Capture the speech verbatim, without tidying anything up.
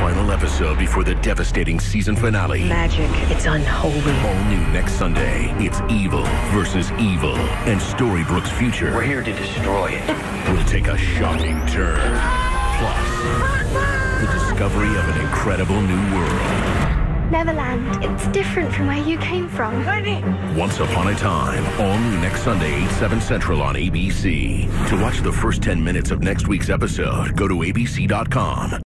final episode before the devastating season finale. Magic, it's unholy. All new next Sunday. It's evil versus evil. And Storybrooke's future. We're here to destroy it. Will take a shocking turn. Plus, the discovery of an incredible new world. Neverland. It's different from where you came from. Once Upon a Time. All new next Sunday, eight, seven Central on A B C. To watch the first ten minutes of next week's episode, go to A B C dot com.